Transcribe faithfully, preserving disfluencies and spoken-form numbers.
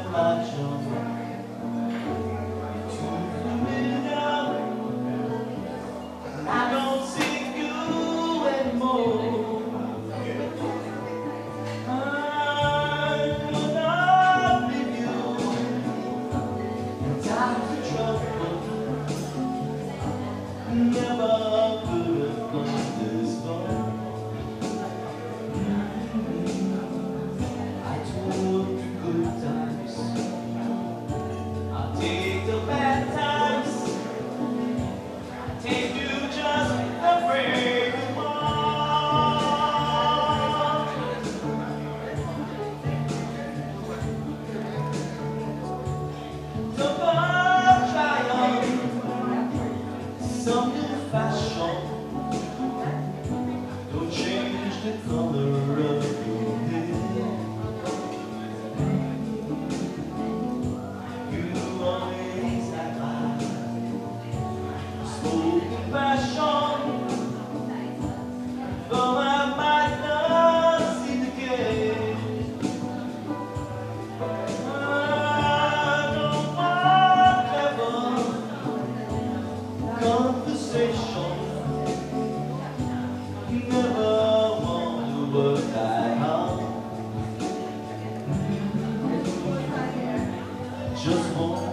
latch on to familiar. I don't see you anymore. I will not leave you in times of trouble. Never could have gone this far. I took the good times, I'll take the bad times. I take you just the break of one. Some triumph, some new fashion. Don't change the color of your hair. You always have my spoken passion. Though I might not see the case, I don't want clever conversation. Never want to work that hard. Just want